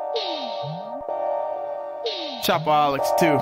Chopaholics too.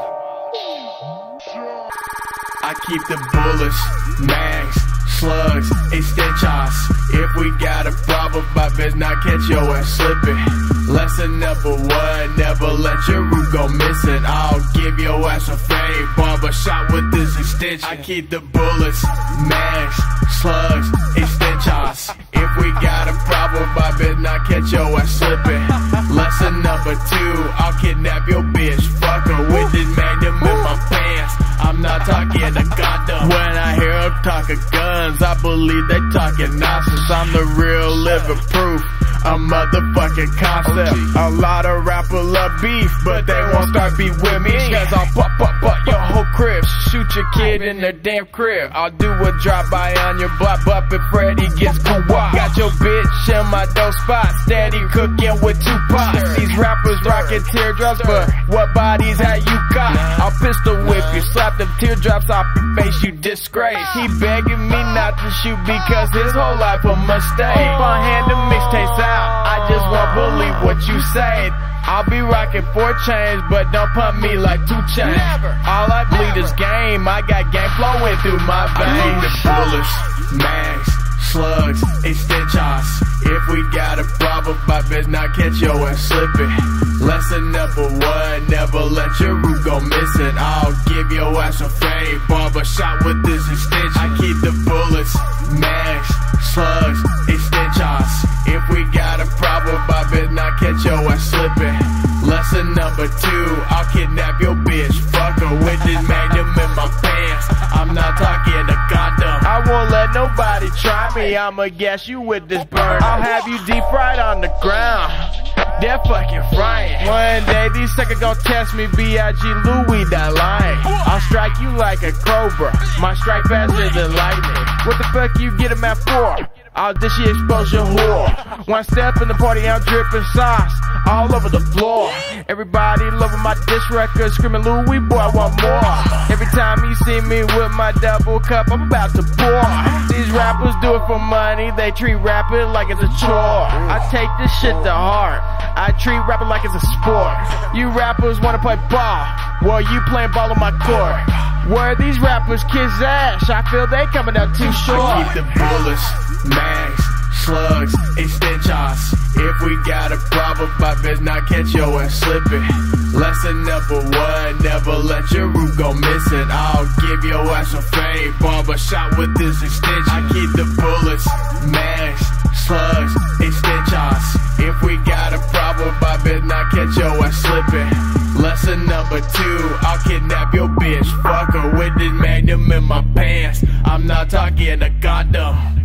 I keep the bullets, mags, slugs, extensions. If we got a problem, I best not catch your ass slipping. Lesson number one, never let your root go missing. I'll give your ass a fade barber shot with this extension. I keep the bullets, mags, slugs, extensions. If we got a problem, I best not catch your ass slipping. Lesson number two, I'll kidnap your bitch, fuck her with this magnum in my pants. I'm not talking a condom. When I hear them talking guns, I believe they talking nonsense. I'm the real living proof, a motherfucking concept. A lot of rappers love beef, but they won't start beef with me, cause I'll pop your whole crib, shoot your kid in their damn crib. I'll do a drive-by on your block, but if Freddy gets co-op. Got your bitch in my dope spot, steady cooking with 2 pots. These rappers rocking teardrops, but what bodies have you got? I'll pistol whip you, slap them teardrops off your face, you disgrace. He begging me not to shoot because his whole life a mistake. Keep on handing mixtapes out, I just won't believe what you say. I'll be rocking 4 chains, but don't pump me like 2 chains. All I bleed is game, I got game flowing through my veins. The bullets, mags, slugs, extensions. If we got a problem, I best not catch your ass slipping. Lesson number one, never let your root go missing. I'll give your ass a fade barber shot with this extension. I keep the bullets, mags, slugs, extensions. If we got a problem, I best not catch your ass slipping. Lesson number two, I'll kidnap your bitch, fuck her with this magnum in my pants. I'm not talking a condom. I won't let nobody try me, I'ma gas you with this burn. I'll have you deep fried on the ground, they're fucking frying. One day these suckers gon' test me, B.I.G. Louis, that line. I'll strike you like a cobra, my strike faster than lightning. What the fuck you get 'em at for? I'll dish you exposure whore. One step in the party, I'm dripping sauce all over the floor. Everybody loving my diss record, screaming Louis, boy, I want more. Every time you see me with my double cup, I'm about to pour. These rappers do it for money, they treat rapping like it's a chore. I take this shit to heart, I treat rapping like it's a sport. You rappers wanna play ball, well you playing ball on my court. Where these rappers kiss ass, I feel they coming out too short. I keep the bullets, mags, slugs, extensions. If we got a problem, I best not catch your ass slipping. Lesson number one, never let your root go missing. I'll give your ass a fade barber shot with this extension. I keep the bullets, mags, slugs, extensions. If we got a problem, I best not catch your ass slipping. Lesson number two, I'll kidnap your bitch, fuck her with this magnum in my pants. I'm not talking a condom.